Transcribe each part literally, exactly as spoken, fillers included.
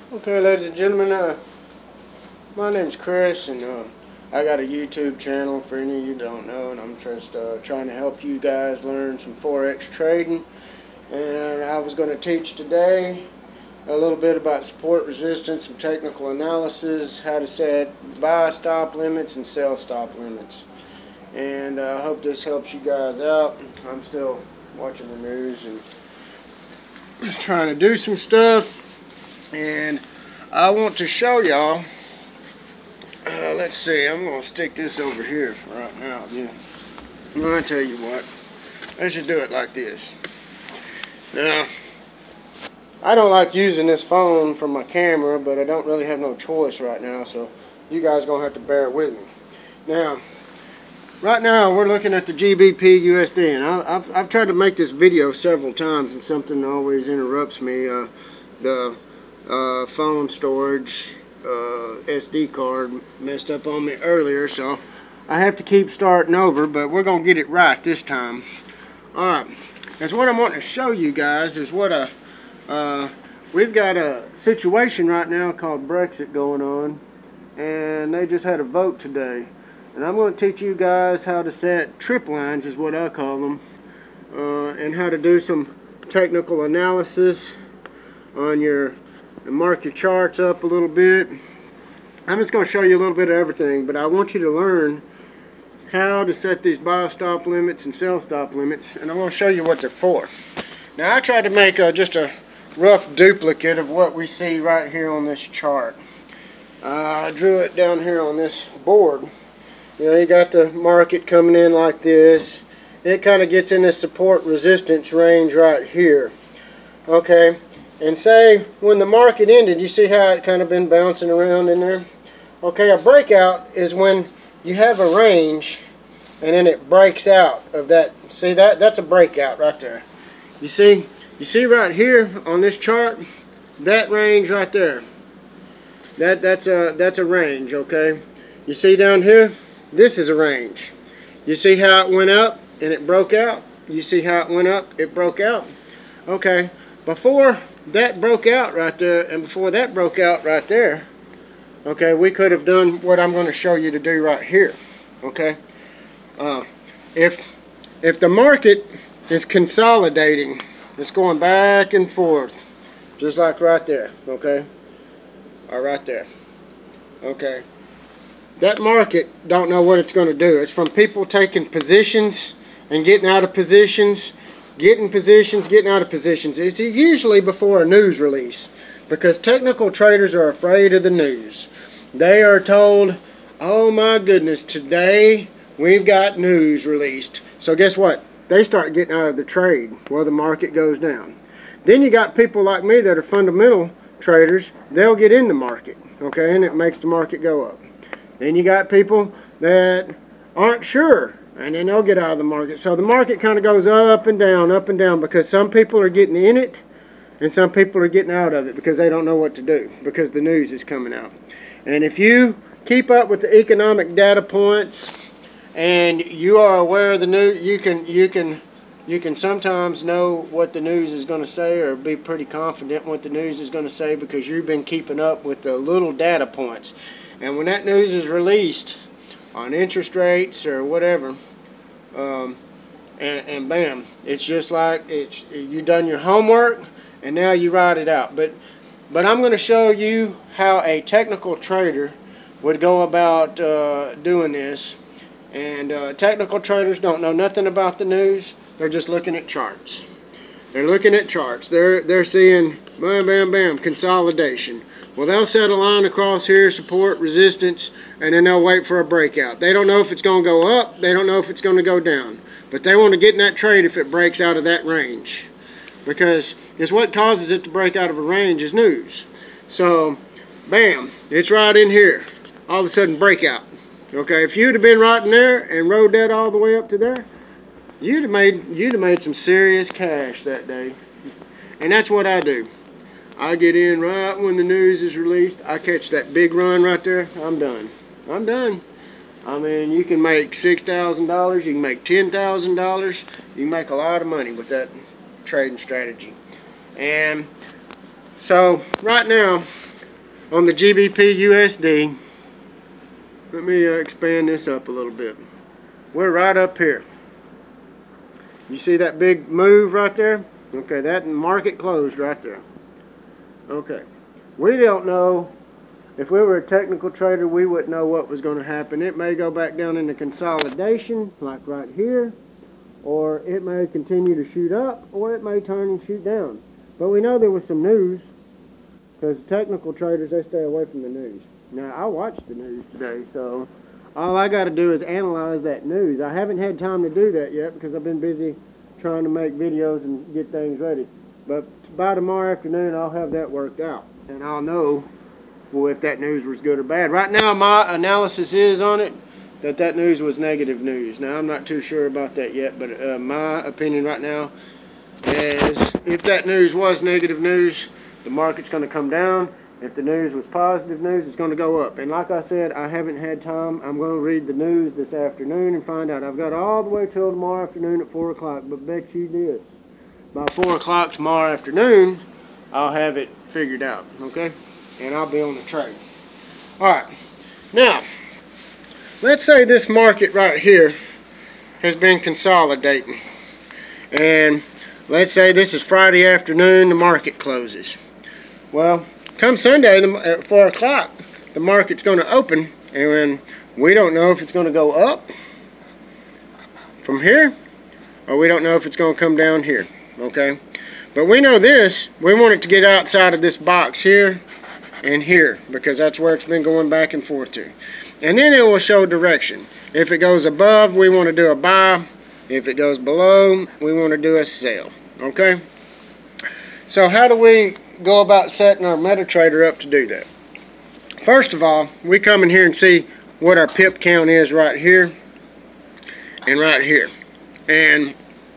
Okay, ladies and gentlemen, uh, my name's Chris, and uh, I got a YouTube channel for any of you who don't know, and I'm just uh, trying to help you guys learn some Forex trading. And I was going to teach today a little bit about support, resistance, some technical analysis, how to set buy stop limits and sell stop limits. And uh, I hope this helps you guys out. I'm still watching the news and trying to do some stuff. And I want to show y'all, uh, let's see, I'm going to stick this over here for right now. Yeah. I'll tell you what, I should do it like this. Now, I don't like using this phone for my camera, but I don't really have no choice right now, so you guys are going to have to bear with me. Now, right now we're looking at the G B P U S D, and I, I've, I've tried to make this video several times, and something always interrupts me. Uh, the Uh, phone storage uh, S D card messed up on me earlier, so I have to keep starting over, but we're gonna get it right this time. Alright, that's what I'm wanting to show you guys is what a uh, we've got a situation right now called Brexit going on, and they just had a vote today, and I'm going to teach you guys how to set trip lines, is what I call them, uh, and how to do some technical analysis on your and mark your charts up a little bit. I'm just going to show you a little bit of everything, but I want you to learn how to set these buy stop limits and sell stop limits, and I'm going to show you what they're for. Now, I tried to make uh, just a rough duplicate of what we see right here on this chart. Uh, I drew it down here on this board. You know, you got the market coming in like this. It kind of gets in this support resistance range right here. Okay. And say when the market ended, you see how it kind of been bouncing around in there? Okay, a breakout is when you have a range and then it breaks out of that. See that? That's a breakout right there. You see? You see right here on this chart? That range right there. That that's a that's a range, okay? You see down here? This is a range. You see how it went up and it broke out? You see how it went up, it broke out? Okay. Before that broke out right there, and before that broke out right there, okay, we could have done what I'm going to show you to do right here. Okay, uh, if if the market is consolidating, it's going back and forth, just like right there. Okay, or right there. Okay, that market don't know what it's going to do. It's from people taking positions and getting out of positions. Getting positions, getting out of positions. It's usually before a news release, because technical traders are afraid of the news. They are told, oh my goodness, today we've got news released. So guess what? They start getting out of the trade while the market goes down. Then you got people like me that are fundamental traders. They'll get in the market, okay, and it makes the market go up. Then you got people that aren't sure, and then they'll get out of the market. So the market kind of goes up and down, up and down, because some people are getting in it and some people are getting out of it because they don't know what to do, because the news is coming out. And if you keep up with the economic data points and you are aware of the news, you can you can you can sometimes know what the news is going to say, or be pretty confident what the news is going to say, because you've been keeping up with the little data points. And when that news is released on interest rates or whatever, um, and, and bam, it's just like it's you done your homework and now you write it out. But but I'm going to show you how a technical trader would go about uh, doing this. And uh, technical traders don't know nothing about the news. They're just looking at charts. They're looking at charts. They're they're seeing bam bam bam consolidation. Well, they'll set a line across here, support, resistance, and then they'll wait for a breakout. They don't know if it's going to go up. They don't know if it's going to go down. But they want to get in that trade if it breaks out of that range. Because it's what causes it to break out of a range is news. So, bam, it's right in here. All of a sudden, breakout. Okay, if you'd have been right in there and rode that all the way up to there, you'd have made, you'd have made some serious cash that day. And that's what I do. I get in right when the news is released. I catch that big run right there. I'm done. I'm done. I mean, you can make six thousand dollars. You can make ten thousand dollars. You can make a lot of money with that trading strategy. And so right now, on the G B P U S D. Let me uh, expand this up a little bit. We're right up here. You see that big move right there? Okay, that market closed right there. Okay. We don't know. If we were a technical trader, we wouldn't know what was going to happen. It may go back down into consolidation, like right here, or it may continue to shoot up, or it may turn and shoot down. But we know there was some news, because technical traders, they stay away from the news. Now, I watched the news today, so all I got to do is analyze that news. I haven't had time to do that yet, because I've been busy trying to make videos and get things ready. But by tomorrow afternoon, I'll have that worked out, and I'll know well, if that news was good or bad. Right now, my analysis is on it that that news was negative news. Now, I'm not too sure about that yet, but uh, my opinion right now is if that news was negative news, the market's going to come down. If the news was positive news, it's going to go up. And like I said, I haven't had time. I'm going to read the news this afternoon and find out. I've got all the way till tomorrow afternoon at four o'clock, but bet you this. By four o'clock tomorrow afternoon, I'll have it figured out, okay? And I'll be on the trade. Alright, now, let's say this market right here has been consolidating. And let's say this is Friday afternoon, the market closes. Well, come Sunday at four o'clock, the market's going to open, and we don't know if it's going to go up from here, or we don't know if it's going to come down here, okay? But we know this, we want it to get outside of this box here and here, because that's where it's been going back and forth to. And then it will show direction. If it goes above, we want to do a buy. If it goes below, we want to do a sell, okay? So how do we go about setting our MetaTrader up to do that? First of all, we come in here and see what our pip count is right here and right here. And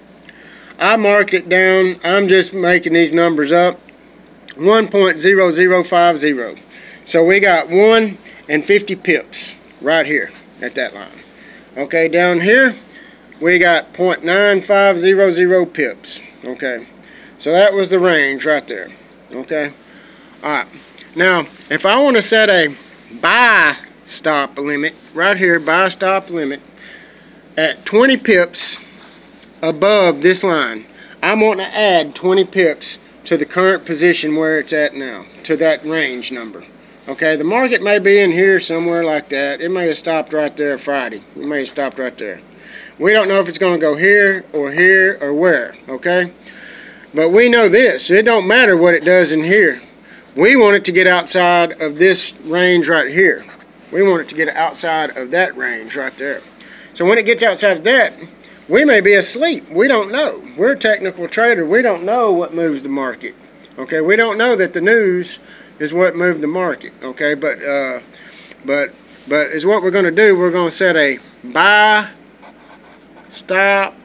I marked it down. I'm just making these numbers up. one point zero zero five zero. So we got one and fifty pips right here at that line. Okay, down here we got zero point nine five zero zero pips. Okay, so that was the range right there. Okay, alright. Now, if I want to set a buy stop limit right here, buy stop limit at twenty pips above this line, I'm wanting to add twenty pips to the current position where it's at now, to that range number. Okay, the market may be in here somewhere like that. It may have stopped right there Friday. It may have stopped right there. We don't know if it's going to go here or here or where, okay? But we know this. It don't matter what it does in here. We want it to get outside of this range right here. We want it to get outside of that range right there. So when it gets outside of that, we may be asleep. We don't know. We're a technical trader. We don't know what moves the market. Okay, we don't know that the news is what moved the market. Okay, but uh, but but is what we're going to do. We're going to set a buy stop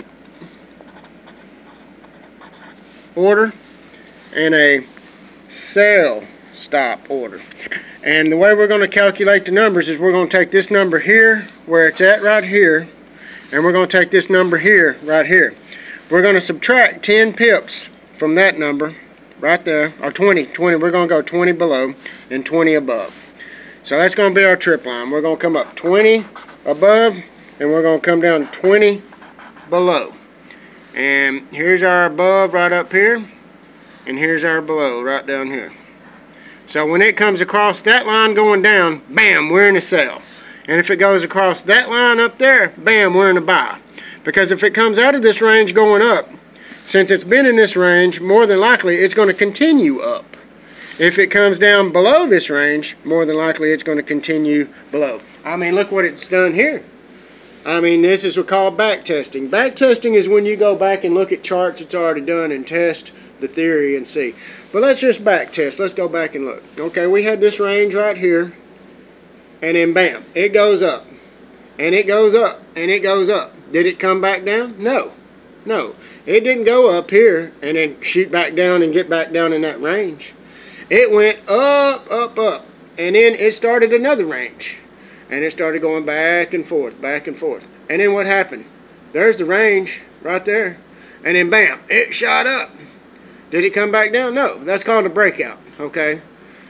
order and a sell stop order. And the way we're going to calculate the numbers is we're going to take this number here, where it's at right here, and we're going to take this number here, right here. We're going to subtract ten pips from that number, right there, or twenty. twenty. We're going to go twenty below and twenty above. So that's going to be our trip line. We're going to come up twenty above, and we're going to come down twenty below. And here's our above right up here, and here's our below right down here. So when it comes across that line going down, bam, we're in a sell. And if it goes across that line up there, bam, we're in a buy. Because if it comes out of this range going up, since it's been in this range, more than likely it's going to continue up. If it comes down below this range, more than likely it's going to continue below. I mean, look what it's done here. I mean, this is what's called back testing. Back testing is when you go back and look at charts it's already done and test the theory and see. But let's just back test. Let's go back and look. Okay, we had this range right here. And then bam, it goes up. And it goes up. And it goes up. Did it come back down? No. No. It didn't go up here and then shoot back down and get back down in that range. It went up, up, up. And then it started another range. And it started going back and forth, back and forth. And then what happened? There's the range right there. And then bam, it shot up. Did it come back down? No. That's called a breakout. Okay.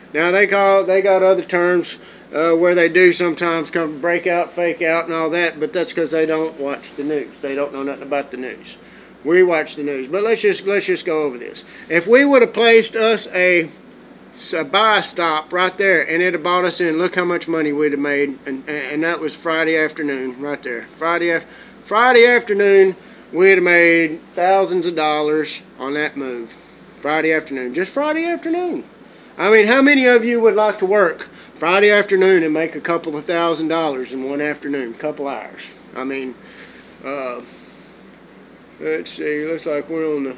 Now they call they got other terms uh, where they do sometimes come break out, fake out, and all that, but that's because they don't watch the news. They don't know nothing about the news. We watch the news. But let's just let's just go over this. If we would have placed us a, a buy stop right there, and it had bought us in, look how much money we'd have made, and and that was Friday afternoon right there. Friday after Friday afternoon, we'd have made thousands of dollars on that move. Friday afternoon, just Friday afternoon. I mean, how many of you would like to work Friday afternoon and make a couple of thousand dollars in one afternoon, couple hours? I mean, uh, let's see, looks like we're on the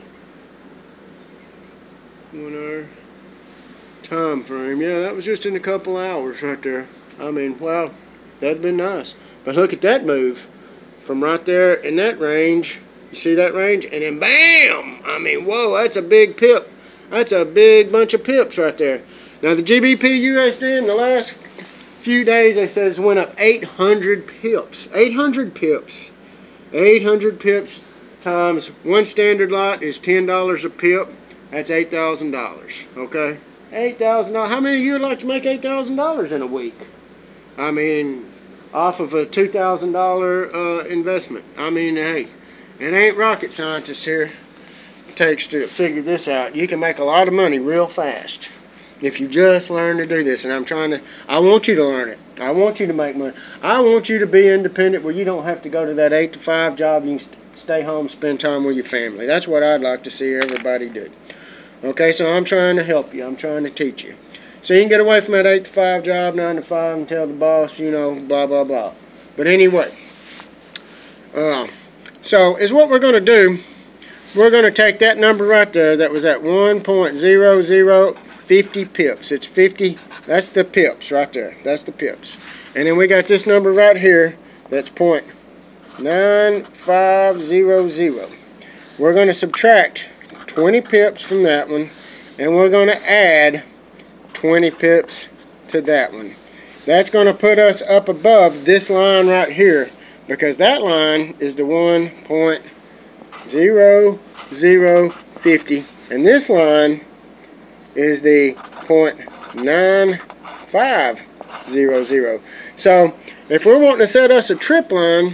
one hour time frame. Yeah, that was just in a couple hours right there. I mean, wow, that'd been nice. But look at that move from right there in that range. You see that range? And then bam! I mean, whoa, that's a big pip. That's a big bunch of pips right there. Now the G B P U S D in the last few days, they says went up eight hundred pips. eight hundred pips. eight hundred pips times one standard lot is ten dollars a pip. That's eight thousand dollars. Okay? eight thousand dollars. How many of you would like to make eight thousand dollars in a week? I mean, off of a two thousand dollar uh, investment. I mean, hey, it ain't rocket scientists here. It takes to figure this out. You can make a lot of money real fast if you just learn to do this. And I'm trying to, I want you to learn it. I want you to make money. I want you to be independent where you don't have to go to that eight to five job. You can st stay home, spend time with your family. That's what I'd like to see everybody do. Okay, so I'm trying to help you. I'm trying to teach you. So you can get away from that eight to five job, nine to five, and tell the boss, you know, blah, blah, blah. But anyway, uh, so is what we're going to do. We're going to take that number right there that was at one point zero zero five zero pips. It's fifty. That's the pips right there. That's the pips. And then we got this number right here that's point nine five zero zero. We're going to subtract twenty pips from that one, and we're going to add twenty pips to that one. That's going to put us up above this line right here, because that line is the one point zero zero five zero, and this line is the point nine five zero zero. So if we're wanting to set us a trip line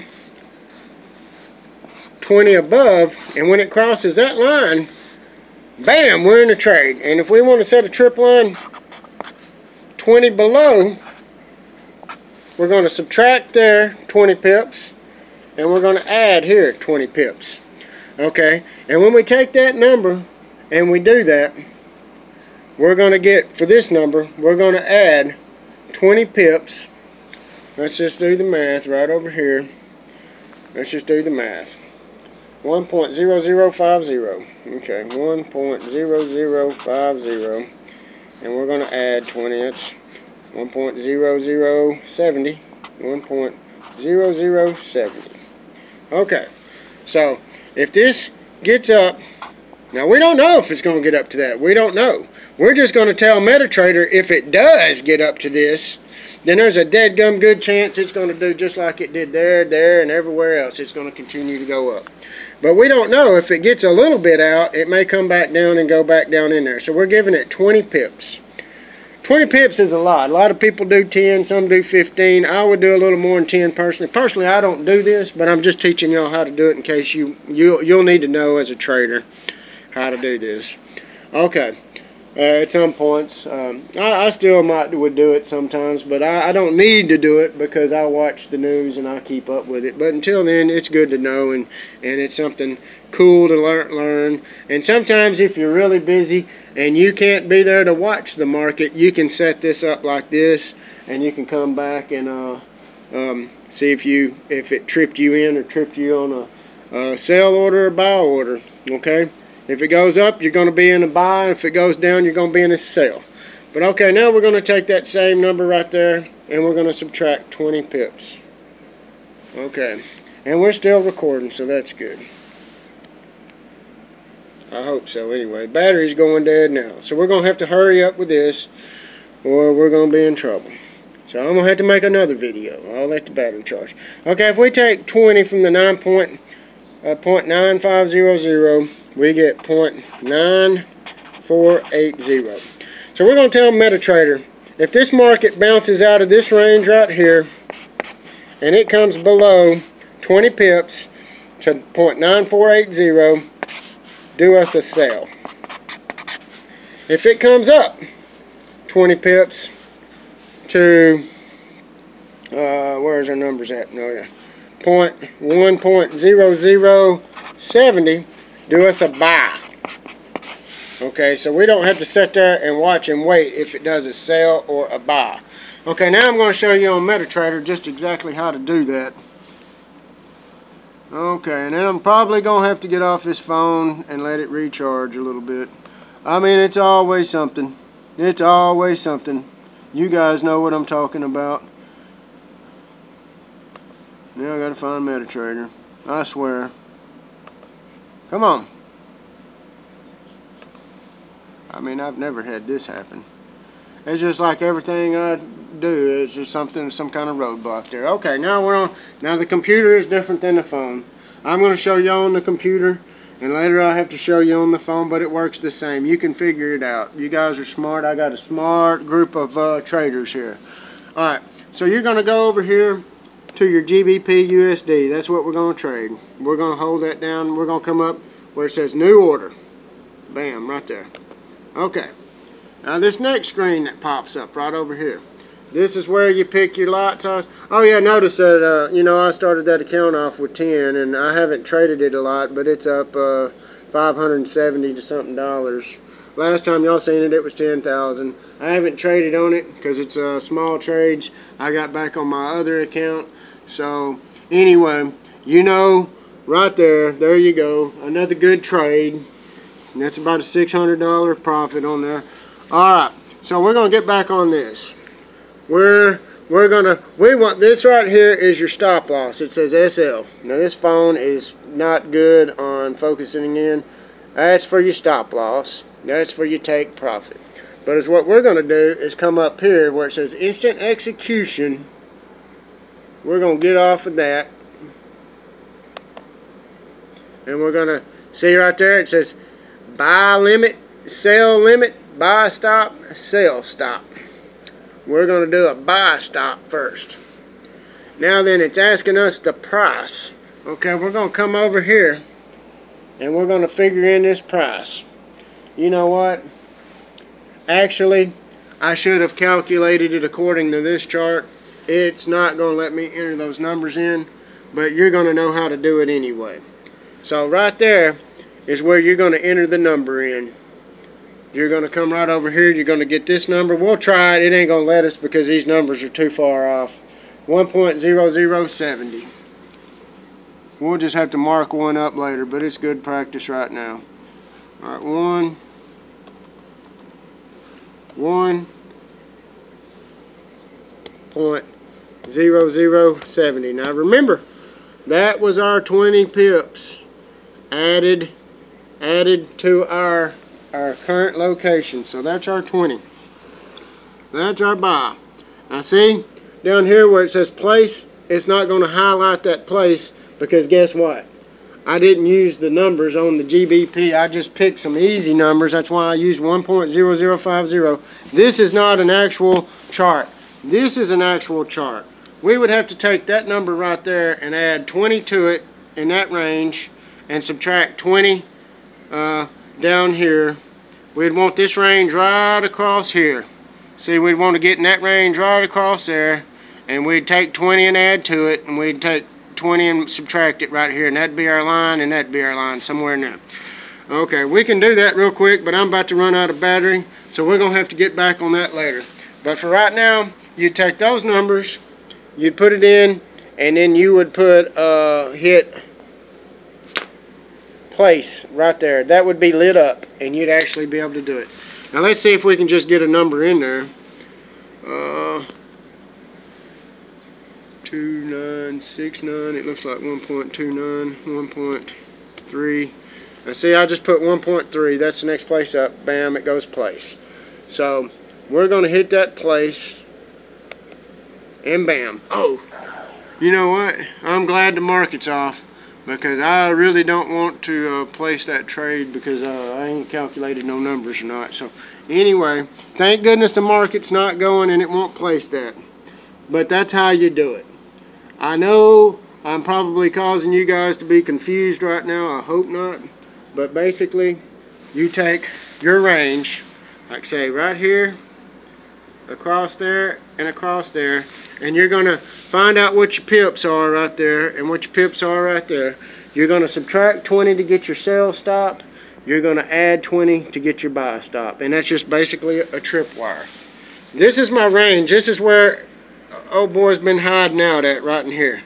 twenty above, and when it crosses that line, bam, we're in a trade. And if we want to set a trip line twenty below, we're going to subtract there twenty pips, and we're going to add here twenty pips. Okay, and when we take that number and we do that, we're going to get, for this number, we're going to add twenty pips. Let's just do the math right over here. Let's just do the math. one point zero zero five zero. Okay, one point zero zero five zero. And we're going to add twenty. That's one point zero zero seven zero. one point zero zero seven zero. Okay, so if this gets up, now we don't know if it's going to get up to that. We don't know. We're just going to tell MetaTrader if it does get up to this, then there's a dead gum good chance it's going to do just like it did there, there, and everywhere else. It's going to continue to go up. But we don't know. If it gets a little bit out, it may come back down and go back down in there. So we're giving it twenty pips. twenty pips is a lot. A lot of people do ten, some do fifteen. I would do a little more than ten personally. Personally, I don't do this, but I'm just teaching y'all how to do it in case you, you, you'll need to know as a trader how to do this. Okay. Uh, at some points, um, I, I still might would do it sometimes, but I, I don't need to do it because I watch the news and I keep up with it. But until then, it's good to know, and, and it's something cool to learn, learn. And sometimes if you're really busy and you can't be there to watch the market, you can set this up like this, and you can come back and uh, um, see if you if it tripped you in or tripped you on a, a sell order or buy order. Okay. If it goes up, you're going to be in a buy. If it goes down, you're going to be in a sell. But okay, now we're going to take that same number right there, and we're going to subtract twenty pips. Okay. And we're still recording, so that's good. I hope so anyway. Battery's going dead now. So we're going to have to hurry up with this, or we're going to be in trouble. So I'm going to have to make another video. I'll let the battery charge. Okay, if we take twenty from the nine point, uh, point nine five zero zero, we get point nine four eight zero. So we're going to tell MetaTrader, if this market bounces out of this range right here, and it comes below twenty pips to point nine four eight zero, do us a sell. If it comes up twenty pips to, uh, where's our numbers at? No, yeah. Point one point zero zero seventy, do us a buy. Okay, so we don't have to sit there and watch and wait if it does a sell or a buy. Okay, now I'm going to show you on MetaTrader just exactly how to do that. Okay, and then I'm probably going to have to get off this phone and let it recharge a little bit. I mean, it's always something. It's always something. You guys know what I'm talking about. Now I got to find MetaTrader. I swear. Come on. I mean, I've never had this happen. It's just like everything I do, it's just something, some kind of roadblock there. Okay, now we're on. Now the computer is different than the phone. I'm going to show you on the computer, and later I'll have to show you on the phone, but it works the same. You can figure it out. You guys are smart. I got a smart group of uh, traders here. Alright, so you're going to go over here to your G B P U S D. That's what we're going to trade. We're going to hold that down. We're going to come up where it says new order. Bam, right there. Okay, now this next screen that pops up right over here, this is where you pick your lot size. Oh yeah, notice that, uh, you know, I started that account off with ten, and I haven't traded it a lot, but it's up uh, five hundred seventy to something dollars. Last time y'all seen it, it was ten thousand. I haven't traded on it because it's uh, small trades. I got back on my other account. So anyway, you know, right there, there you go, another good trade. And that's about a six hundred dollar profit on there. Alright, so we're going to get back on this. We're, we're going to, we want, this right here is your stop loss. It says S L. Now this phone is not good on focusing in. That's for your stop loss. That's for your take profit. But it's what we're going to do is come up here where it says instant execution. We're going to get off of that. And we're going to see right there it says buy limit, sell limit, buy stop, sell stop. We're going to do a buy stop first. Now then, it's asking us the price. Okay, we're going to come over here and we're going to figure in this price. You know what? Actually, I should have calculated it according to this chart. It's not going to let me enter those numbers in, but you're going to know how to do it anyway. So right there is where you're going to enter the number in. You're going to come right over here. You're going to get this number. We'll try it. It ain't going to let us because these numbers are too far off. one point zero zero seven zero. We'll just have to mark one up later, but it's good practice right now. Alright, one. One. Point zero zero seven zero. Now remember, that was our twenty pips added added to our our current location. So that's our twenty. That's our buy. Now see, down here where it says place, it's not going to highlight that place because guess what? I didn't use the numbers on the G B P. I just picked some easy numbers. That's why I used one point zero zero five zero. This is not an actual chart. This is an actual chart. We would have to take that number right there and add twenty to it in that range and subtract twenty uh, down here. We'd want this range right across here. See, we'd want to get in that range right across there, and we'd take twenty and add to it, and we'd take twenty and subtract it right here, and that'd be our line, and that'd be our line somewhere in there. Okay, we can do that real quick, but I'm about to run out of battery, so we're going to have to get back on that later. But for right now, you'd take those numbers, you'd put it in, and then you would put, uh, hit place right there. That would be lit up, and you'd actually be able to do it. Now let's see if we can just get a number in there. Uh, two nine six nine. It looks like one point two nine, one point three. Now see, I just put one point three. That's the next place up. Bam, it goes place. So we're going to hit that place, and bam. Oh, you know what? I'm glad the market's off. because I really don't want to uh, place that trade because uh, I ain't calculated no numbers or not. So anyway, thank goodness the market's not going and it won't place that. But that's how you do it. I know I'm probably causing you guys to be confused right now. I hope not. But basically, you take your range, like say right here, across there, and across there, and you're going to find out what your pips are right there and what your pips are right there. You're going to subtract twenty to get your sell stop. You're going to add twenty to get your buy stop. And that's just basically a tripwire. This is my range. This is where old boy's been hiding out at, right in here.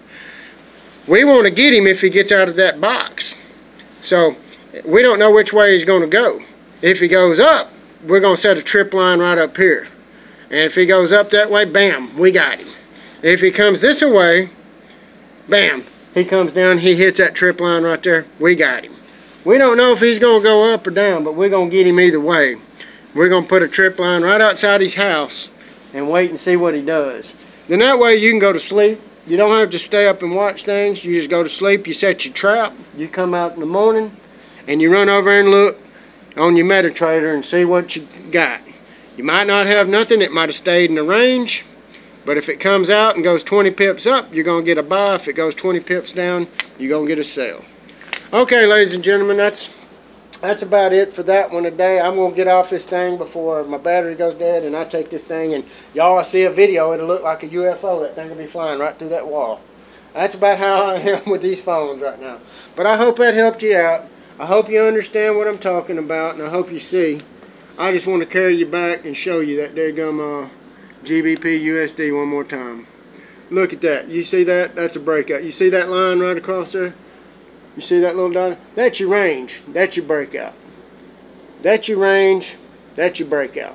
We want to get him if he gets out of that box. So we don't know which way he's going to go. If he goes up, we're going to set a trip line right up here. And if he goes up that way, bam, we got him. If he comes this way, bam, he comes down, he hits that trip line right there, we got him. We don't know if he's going to go up or down, but we're going to get him either way. We're going to put a trip line right outside his house and wait and see what he does. Then that way you can go to sleep. You don't have to stay up and watch things. You just go to sleep, you set your trap, you come out in the morning, and you run over and look on your MetaTrader and see what you got. You might not have nothing. It might have stayed in the range. But if it comes out and goes twenty pips up, you're going to get a buy. If it goes twenty pips down, you're going to get a sell. Okay, ladies and gentlemen, that's that's about it for that one today. I'm going to get off this thing before my battery goes dead, and I take this thing, and y'all see a video. It'll look like a U F O. That thing will be flying right through that wall. That's about how I am with these phones right now. But I hope that helped you out. I hope you understand what I'm talking about, and I hope you see. I just want to carry you back and show you that there gum uh, G B P U S D one more time. Look at that. You see that? That's a breakout. You see that line right across there? You see that little dot? That's your range. That's your breakout. That's your range. That's your breakout.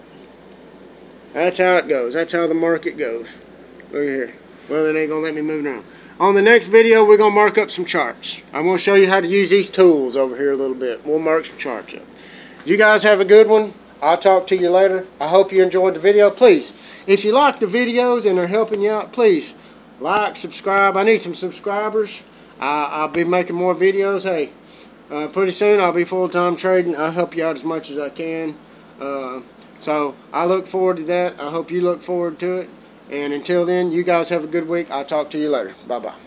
That's how it goes. That's how the market goes. Look here. Well, it ain't going to let me move around. On the next video, we're going to mark up some charts. I'm going to show you how to use these tools over here a little bit. We'll mark some charts up. You guys have a good one. I'll talk to you later. I hope you enjoyed the video. Please, if you like the videos and they're helping you out, please like, subscribe. I need some subscribers. Uh, I'll be making more videos. Hey, uh, pretty soon I'll be full-time trading. I'll help you out as much as I can. Uh, so I look forward to that. I hope you look forward to it. And until then, you guys have a good week. I'll talk to you later. Bye-bye.